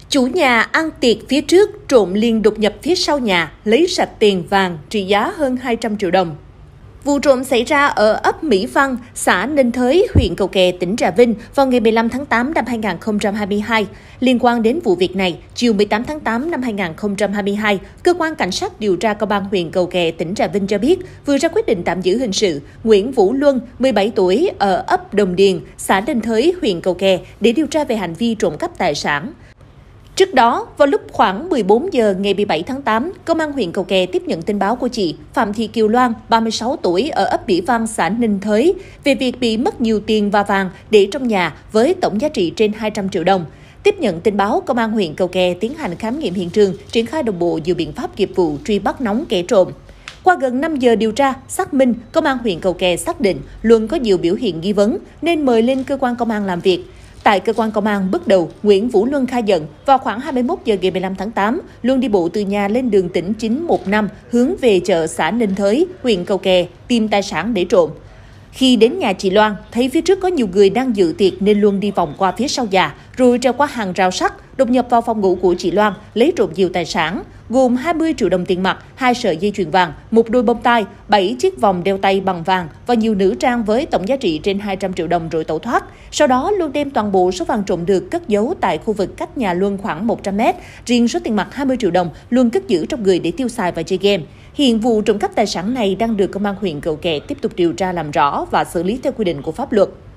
Chủ nhà ăn tiệc phía trước, trộm liền đột nhập phía sau nhà, lấy sạch tiền vàng trị giá hơn 200 triệu đồng. Vụ trộm xảy ra ở ấp Mỹ Văn, xã Ninh Thới, huyện Cầu Kè, tỉnh Trà Vinh vào ngày 15 tháng 8 năm 2022. Liên quan đến vụ việc này, chiều 18 tháng 8 năm 2022, Cơ quan Cảnh sát điều tra Công an huyện Cầu Kè, tỉnh Trà Vinh cho biết vừa ra quyết định tạm giữ hình sự Nguyễn Vũ Luân, 17 tuổi, ở ấp Đồng Điền, xã Ninh Thới, huyện Cầu Kè để điều tra về hành vi trộm cắp tài sản. Trước đó, vào lúc khoảng 14 giờ ngày 17 tháng 8, Công an huyện Cầu Kè tiếp nhận tin báo của chị Phạm Thị Kiều Loan, 36 tuổi, ở ấp Mỹ Văn, xã Ninh Thới, về việc bị mất nhiều tiền và vàng để trong nhà với tổng giá trị trên 200 triệu đồng. Tiếp nhận tin báo, Công an huyện Cầu Kè tiến hành khám nghiệm hiện trường, triển khai đồng bộ nhiều biện pháp nghiệp vụ truy bắt nóng kẻ trộm. Qua gần 5 giờ điều tra, xác minh, Công an huyện Cầu Kè xác định Luân có nhiều biểu hiện nghi vấn nên mời lên cơ quan công an làm việc. Tại cơ quan công an, bước đầu, Nguyễn Vũ Luân khai nhận vào khoảng 21 giờ ngày 15 tháng 8, Luân đi bộ từ nhà lên đường tỉnh 915 hướng về chợ xã Ninh Thới, huyện Cầu Kè, tìm tài sản để trộm. Khi đến nhà chị Loan, thấy phía trước có nhiều người đang dự tiệc nên Luân đi vòng qua phía sau nhà, rồi trèo qua hàng rào sắt, đột nhập vào phòng ngủ của chị Loan, lấy trộm nhiều tài sản, gồm 20 triệu đồng tiền mặt, 2 sợi dây chuyền vàng, một đôi bông tai, 7 chiếc vòng đeo tay bằng vàng và nhiều nữ trang với tổng giá trị trên 200 triệu đồng rồi tẩu thoát. Sau đó, Luân đem toàn bộ số vàng trộm được cất giấu tại khu vực cách nhà Luân khoảng 100 m. Riêng số tiền mặt 20 triệu đồng, Luân cất giữ trong người để tiêu xài và chơi game. Hiện vụ trộm cắp tài sản này đang được Công an huyện Cầu Kè tiếp tục điều tra làm rõ và xử lý theo quy định của pháp luật.